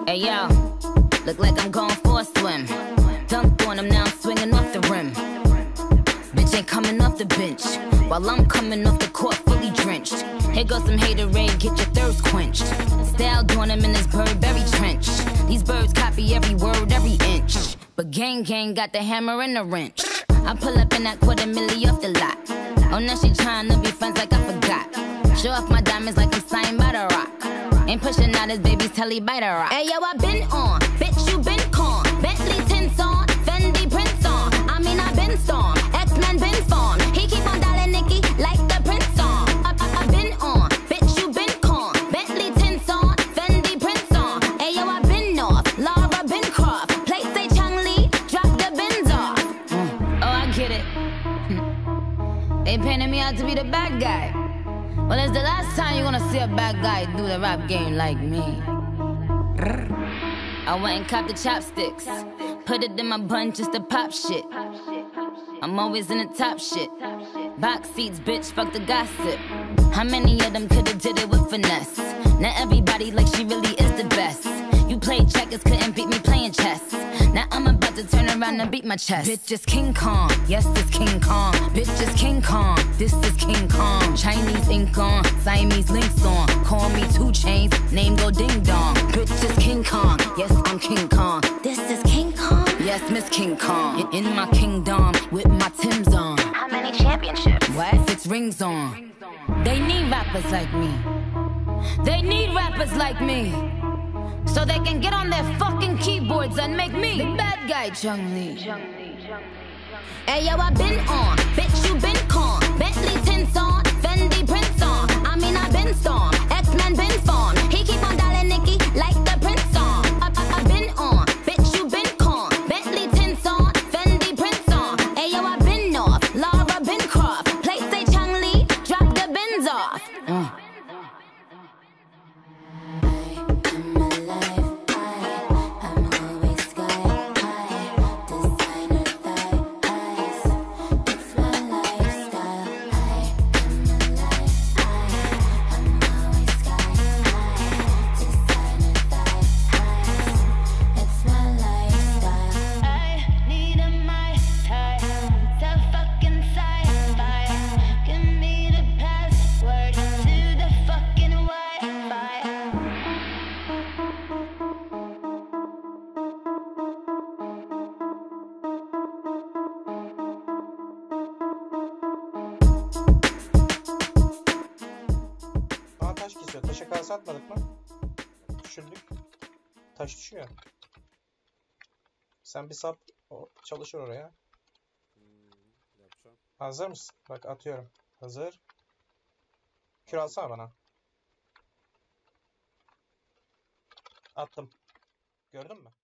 Hey yo, look like I'm going for a swim. Dunked on him, now I'm swinging off the rim. Bitch ain't coming off the bench, while I'm coming off the court fully drenched. Here goes some haterade, get your thirst quenched. Style doing him in this Burberry trench. These birds copy every word, every inch. But gang got the hammer and the wrench. I pull up in that $250,000 off the lot. Oh, now she tryna be friends like I forgot. Show off my diamonds like I'm signed by The Rock. Ain't pushing out his baby's telly by The Rock. Hey yo, I been on, bitch you been con. Bentley tints on, Fendi prints on. I mean I been storm, X-Men been formed. He keep on dialing Nicki like the Prince song. I been on, bitch you been con. Bentley tints on, Fendi prints on. Hey yo, I been north, Laura been Croft. Play say Chang-Li, drop the bins off. Oh, I get it. They painted me out to be the bad guy. Well, it's the last time you're gonna see a bad guy do the rap game like me. I went and copped the chopsticks, put it in my bun just to pop shit. I'm always in the top shit. Box seats, bitch, fuck the gossip. How many of them could've did it with finesse? Now everybody like she really is the best. You played checkers, couldn't beat me playing chess. Now I'm about to turn around and beat my chest. Bitch is King Kong, yes this King Kong. Bitch is King Kong, this is King Kong. Chinese ink on, Siamese links on. Call me 2 Chainz, name go ding dong. Bitch is King Kong, yes I'm King Kong. This is King Kong, yes Miss King Kong. In my kingdom with my Timbs on. How many championships? What? 6 rings on. They need rappers like me. They need rappers like me, so they can get on their fucking keyboards and make me the bad guy, Chang-Li. Hey yo, I been on, bitch you been con. Bentley tints on, Fendi prints on. I mean I been storm, X-Men been formed. He keep on dialing Nicki like the Prince song. I been on, bitch you been con. Bentley tints on, Fendi prints on. Hey yo, I been north, Laura been Croft. Play say Chang-Li, drop the bins off. Taş kesiyor. Taşa kase atmadık mı? Düşürdük. Taş düşüyor. Sen bir sap çalışır oraya. Yapacağım. Hazır mısın? Bak atıyorum. Hazır. Kür alsana bana. Attım. Gördün mü?